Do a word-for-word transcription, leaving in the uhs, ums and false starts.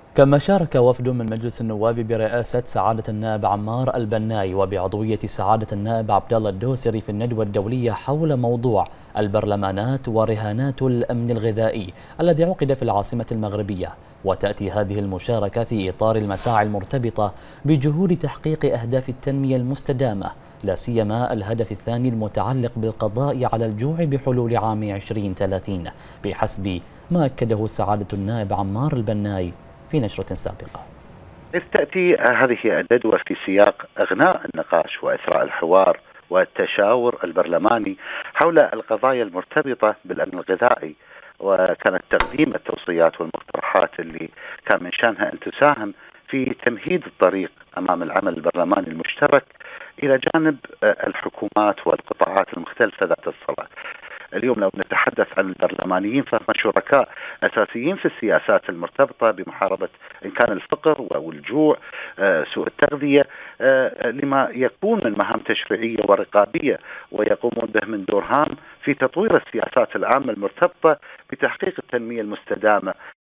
كما شارك وفد من مجلس النواب برئاسة سعادة النائب عمار البناي وبعضوية سعادة النائب عبد الله الدوسري في الندوة الدولية حول موضوع البرلمانات ورهانات الأمن الغذائي الذي عقد في العاصمة المغربية. وتأتي هذه المشاركة في إطار المساعي المرتبطة بجهود تحقيق أهداف التنمية المستدامة، لا سيما الهدف الثاني المتعلق بالقضاء على الجوع بحلول عام ألفين وثلاثين، بحسب ما أكده سعادة النائب عمار البناي في نشرة سابقة. إذ تأتي هذه الندوة في سياق إغناء النقاش وإثراء الحوار والتشاور البرلماني حول القضايا المرتبطة بالأمن الغذائي، وكانت تقديم التوصيات والمقترحات اللي كان من شأنها أن تساهم في تمهيد الطريق أمام العمل البرلماني المشترك إلى جانب الحكومات والقطاعات المختلفة ذات الصلة. اليوم لو نتحدث عن البرلمانيين فهم شركاء أساسيين في السياسات المرتبطة بمحاربة إن كان الفقر والجوع، سوء التغذية، لما يكون من مهام تشريعية ورقابية، ويقومون به من دور هام في تطوير السياسات العامة المرتبطة بتحقيق التنمية المستدامة